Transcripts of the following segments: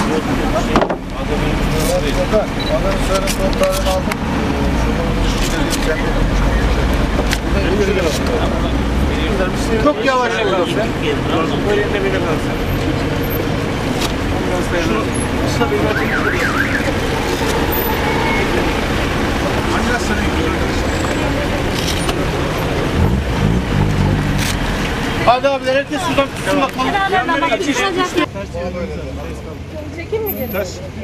Adamın suyunun kontrolünü aldım. Çok yavaş kalsın. Böyle bile kalsın. Şunu kısa bir hadi abiler herkes şuradan tutsun bakalım. Çekim mi geliyor?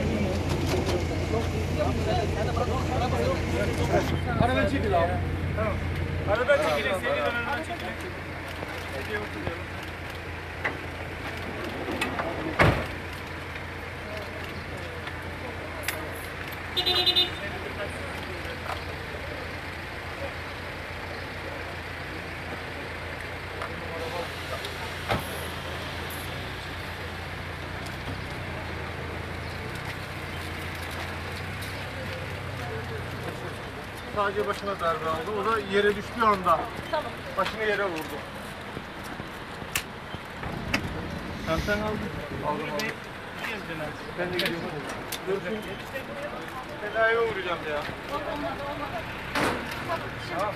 Aradan çekil abi. Tamam. Aradan çekilin, seni aradan çekilin. Hediye oturuyorum. Sadece başına darbe aldı. O da yere düştüğü anda başını yere vurdu. Sen aldın. Aldım. Ben de gidiyorum. Dursun. Tedaviye uğrayacağım ya. Tamam.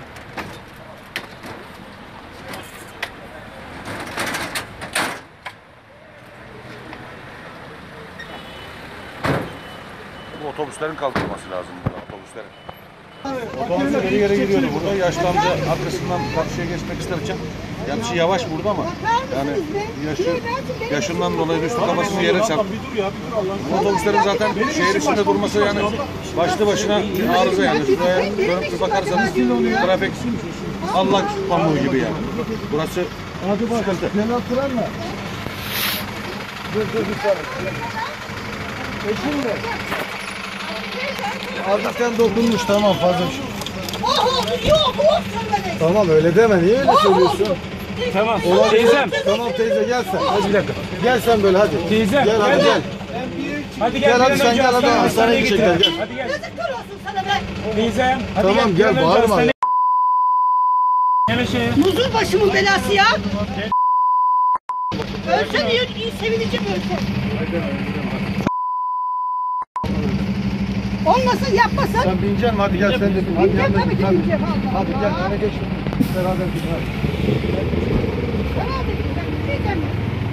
Bu otobüslerin kaldırılması lazım burada, otobüslerin. Otobüs geri geri gidiyordu burada. Yaşlı amca arkasından karşıya geçmek isterken gerçi yavaş vurdu ama yani yaşından dolayı düştü, kafasını yere çarptı. Bu otobüslerin zaten şehir içinde durması yani başlı başına bir arıza yani. Şuraya dönüp bir bakarsanız trafik Allah pamuğu gibi yani. Burası sıkıntı. Şimdi artık sen dokunmuş, tamam, fazla bir şey. Yok. Tamam öyle deme, niye öyle söylüyorsun? Tamam, Olabilir. teyzem. Tamam teyze, gel sen. Hadi bir dakika. Gel sen böyle hadi. Teyzem, Gel hadi gel. Hadi Gel bir hadi an sen önce gel hadi hastaneye getirelim. gidecekler gel. Hadi gel. Yazıklar olsun sana be. Teyzem, hadi Tamam bir an gel, önce bağırma. hastaneye- Gel aşağıya. Muzur başımın belası ya. Ölsen iyi sevineceğim ölsen. Olmasın yapmasın. Sen bineceksin mi? Hadi gel sen de bin. Hadi Bineceğim yanına tabii git, ki hadi. bineceğim. Allah Hadi gel Allah. öne geç. Beraber gidin hadi. Beraber gideceğim.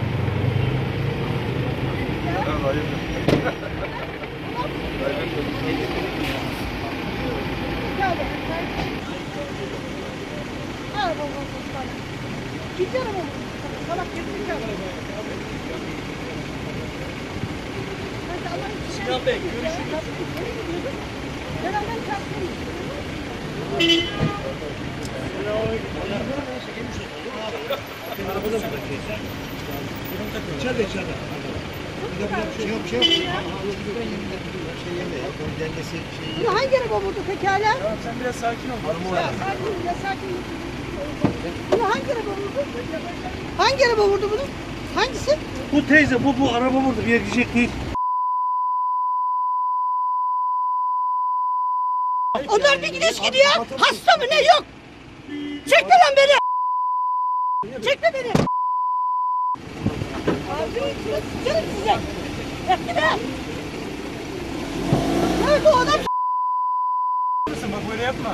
İkinci araba mı? Salak gerizekalı. Hadi Allah'ın işine. Sinan Bey, görüşürüz. Beraber kalktım. İçeride. Bunu hangi araba vurdu pekala? Sen biraz sakin ol. Sakin. Bunu hangi araba vurdu? Hangi araba vurdu bunu? Hangisi? Bu teyze bu araba vurdu, bir yere gidecek değil. Onlar bir gidiş gidiyor. Hasta mı ne yok? Çekme lan beni. Çekme beni. Abi canım size. Bekle be. Nerede o adam? Bak böyle yapma.